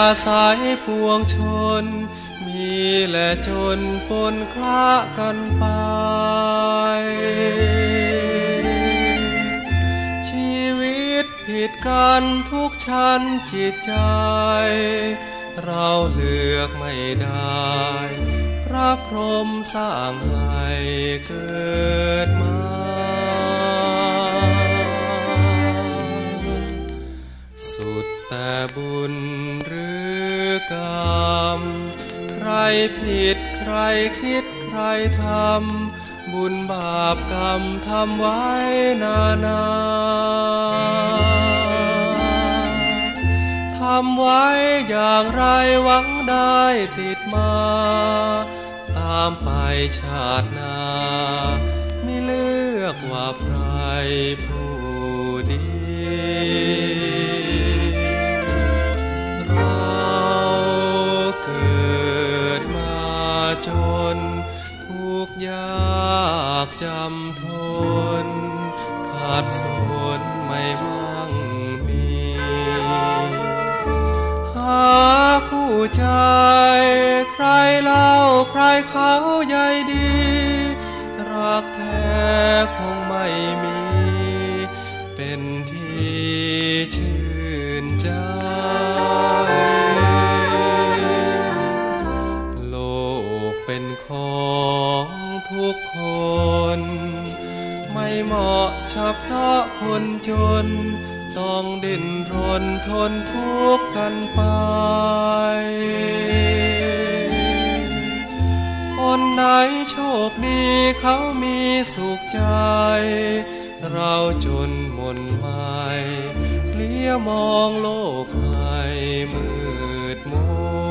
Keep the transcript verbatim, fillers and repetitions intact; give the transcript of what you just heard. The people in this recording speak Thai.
ศัยปวงชนมีและจนปนคละกันไปชีวิตผิดกันทุกชั้นจิตใจเราเลือกไม่ได้พระพรหมสร้างให้เกิดมาสุดแต่บุญหรือกรรมใครผิดใครคิดใครทำบุญบาปกรรมทำไว้นานาทำไว้อย่างไรหวังได้ติดมาตามไปชาติหน้าไม่เลือกว่าใครผู้ดีเราเกิดมาจนทุกข์ยากจำทนขาดสนไม่มั่งมีหาคู่ใจใครเล่าใครเขาใยดีรักแท้คงไม่มีเป็นที่ชื่นใจโลกเป็นของทุกคนไม่เหมาะเฉพาะคนจนต้องดิ้นรนทนทุกข์กันไปคนไหนโชคดีเขามีสุขใจเราจนหม่นหมายเลี้ยมองโลกให้มืดมน